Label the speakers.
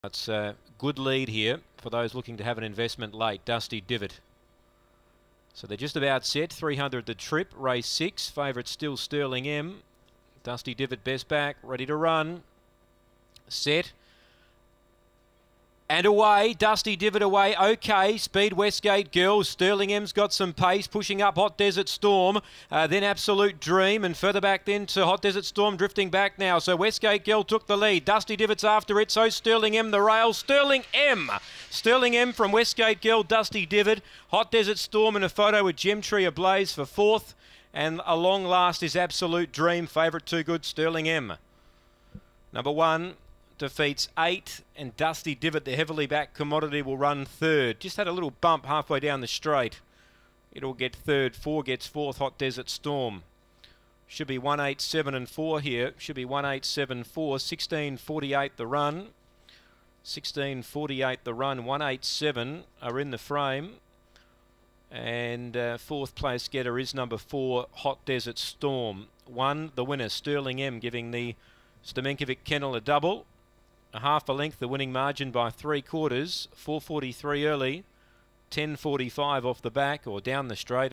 Speaker 1: It's a good lead here for those looking to have an investment late. Dusty Divot. So they're just about set. 300 the trip. Race 6. Favourite still Sterling M. Dusty Divot best back. Ready to run. Set. And away, Dusty Divot away, okay, Speed Westgate Girl, Sterling M's got some pace, pushing up Hot Desert Storm, then Absolute Dream, and further back then to Hot Desert Storm, drifting back now, so Westgate Girl took the lead, Dusty Divot's after it, so Sterling M the rail, Sterling M from Westgate Girl, Dusty Divot, Hot Desert Storm in a photo with Gemtree ablaze for 4th, and a long last is Absolute Dream, favourite too good, Sterling M. Number 1 defeats 8, and Dusty Divot, the heavily backed commodity, will run 3rd. Just had a little bump halfway down the straight. It'll get 3rd. 4 gets 4th, Hot Desert Storm. Should be 187 and 4 here. Should be 187 4. 1648 the run. 1648 the run. 187 are in the frame. And 4th place getter is number 4, Hot Desert Storm. 1, the winner, Sterling M, giving the Stamenkovic Kennel a double. A half a length, the winning margin by 3/4. 4:43 early, 10:45 off the back or down the straight.